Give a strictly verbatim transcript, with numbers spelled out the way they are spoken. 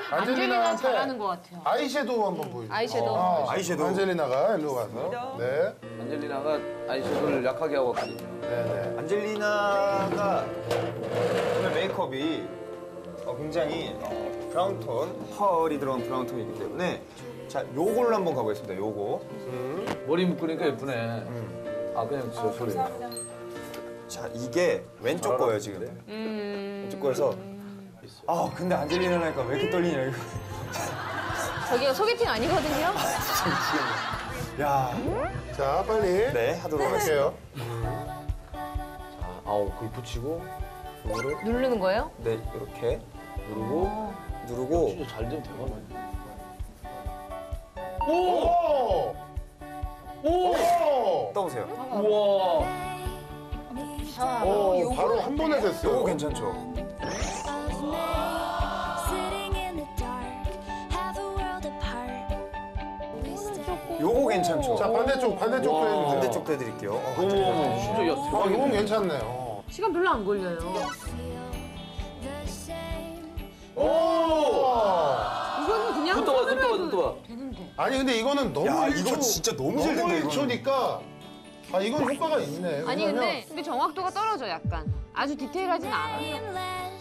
안젤리나 잘하는 것 같아요. 아이섀도우 한번 보여주세요. 아이섀도우. 아, 아이섀도우. 안젤리나가 일로 가서. 네. 안젤리나가 아이섀도우를 약하게 하고 왔거든요. 네네. 안젤리나가 오늘 메이크업이 어, 굉장히 어, 브라운톤, 펄이 들어간 브라운톤이기 때문에 자, 요걸로 한번 가보겠습니다. 요거. 머리 묶으니까 예쁘네. 아 그냥 저 소리. 자, 이게 왼쪽 거예요, 지금. 음. 왼쪽 거여서. 아, 근데 안젤리나니까 왜 이렇게 떨리냐, 이거. 저기가 소개팅 아니거든요? 야. 자, 빨리. 네, 하도록 하겠습니다. 할게요. 아우 그걸 붙이고 이거를 누르는 거예요? 네, 이렇게 누르고 누르고. 진짜 잘 되면 대박이네. 오! 오! 떠보세요. 우와. 오, 바로 한 번에 됐어요. 요거 괜찮죠? 요거 괜찮죠? 자, 반대쪽, 반대쪽도 와. 해주세요. 반대쪽도 해드릴게요. 어, 어머 어머 진짜 야 아, 대박이네. 이건 괜찮네요. 시간 별로 안 걸려요. 오! 이거는 그냥 눈 떠봐 눈 떠봐 손으로 눈 떠봐. 되는데. 아니, 근데 이거는 너무 야, 일 초. 이거 진짜 너무 잘 된다, 일 이거는. 초니까. 아, 이건 효과가 있네. 아니 왜냐면 근데 근데 정확도가 떨어져 약간. 아주 디테일하진 않아요.